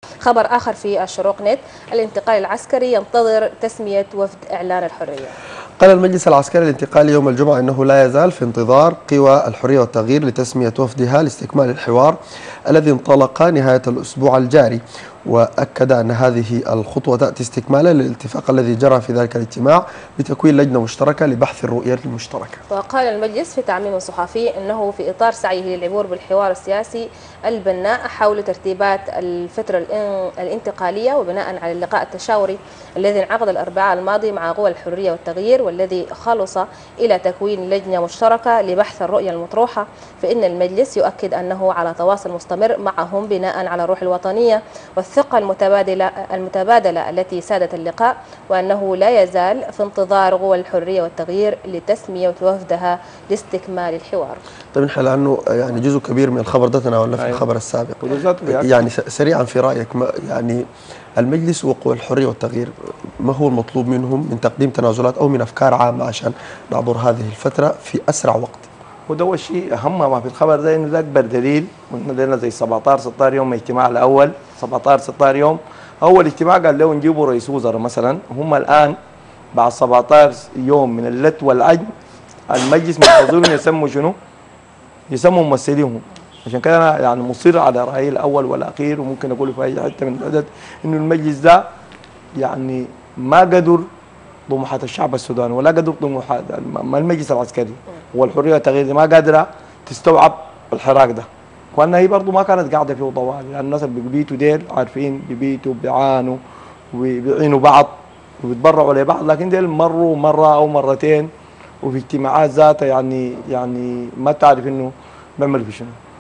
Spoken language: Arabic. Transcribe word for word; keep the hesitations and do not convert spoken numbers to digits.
خبر آخر في الشروق نت: الانتقال العسكري ينتظر تسمية وفد إعلان الحرية. قال المجلس العسكري الانتقالي يوم الجمعة أنه لا يزال في انتظار قوى الحرية والتغيير لتسمية وفدها لاستكمال الحوار الذي انطلق نهاية الأسبوع الجاري، وأكد أن هذه الخطوة تأتي استكمالا للاتفاق الذي جرى في ذلك الاجتماع بتكوين لجنة مشتركة لبحث الرؤية المشتركة. وقال المجلس في تعميم صحفي أنه في إطار سعيه للعبور بالحوار السياسي البناء حول ترتيبات الفترة الانتقالية، وبناء على اللقاء التشاوري الذي انعقد الأربعاء الماضي مع قوى الحرية والتغيير والذي خلص إلى تكوين لجنة مشتركة لبحث الرؤية المطروحة، فإن المجلس يؤكد أنه على تواصل مستمر معهم بناء على الروح الوطنية والثقة المتبادلة المتبادلة التي سادت اللقاء، وأنه لا يزال في انتظار قوى الحرية والتغيير لتسمية وفدها لاستكمال الحوار. طيب نحن لأنه يعني جزء كبير من الخبر ده تناولنا في الخبر السابق، يعني سريعا في رأيك يعني المجلس وقوى الحرية والتغيير ما هو المطلوب منهم من تقديم تنازلات أو من أفكار عامة عشان نعبر هذه الفترة في أسرع وقت؟ وده هو الشيء أهم ما في الخبر ده، إنه ده أكبر دليل، وإحنا لنا زي سبعطعش ستاشر يوم اجتماع الأول، سبعطعش ستاشر يوم أول اجتماع قال له نجيبوا رئيس وزراء مثلا. هم الآن بعد سبعطعش يوم من اللت والعجن المجلس منتظرون يسموا شنو؟ يسموا ممثليهم. عشان كده أنا يعني مصر على رأيي الأول والأخير، وممكن أقوله في أي حتة من العدد، إنه المجلس ده يعني ما قدر طموحات الشعب السوداني ولا قدر طموحات المجلس العسكري والحريه والتغيير دي ما قادره تستوعب الحراك ده، وانها هي برضه ما كانت قاعده فيه طوال، لان الناس اللي بيبيتوا ديل عارفين بيبيتوا بيعانوا وبيعينوا بعض وبيتبرعوا لبعض، لكن ديل مروا مره او مرتين وفي اجتماعات ذاتها يعني يعني ما تعرف انه بيعملوا في شنو.